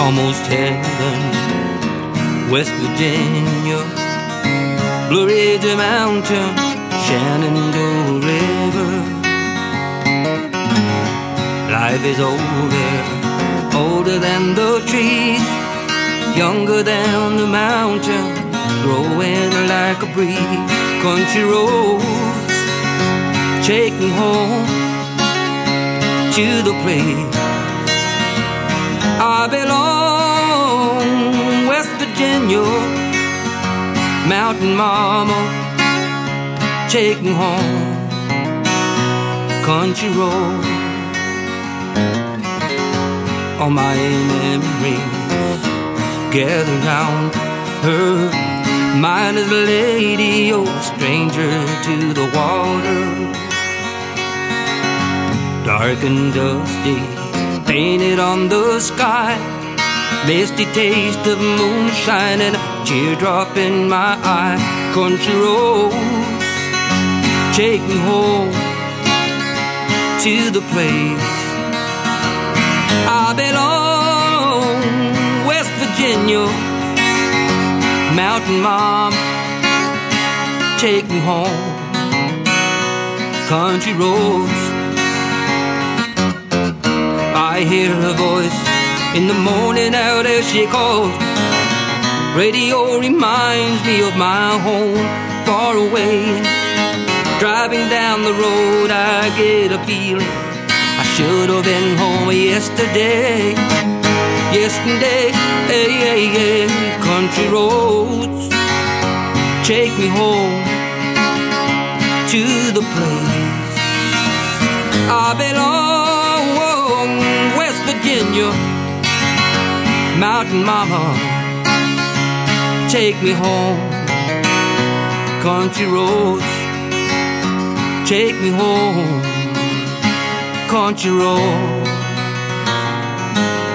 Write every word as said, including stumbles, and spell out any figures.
almost heaven, West Virginia, Blue Ridge Mountain, Shenandoah River. Life is older, older than the trees, younger than the mountain, growing like a breeze. Country roads take me home to the place I belong. West Virginia, mountain mama, take me home. Country road, all my memories gather round her. Mine is a lady, oh, stranger to the water. Dark and dusty, painted on the sky, misty taste of moonshine and a teardrop in my eye. Country roads take me home to the place I belong. West Virginia, mountain mom, take me home. Country roads, I hear her voice in the morning out as she calls. Radio reminds me of my home far away. Driving down the road I get a feeling I should have been home yesterday. Yesterday, hey, hey, hey. Country roads take me home to the place I belong. West Virginia, mountain mama, take me home. Country roads take me home. Country roads.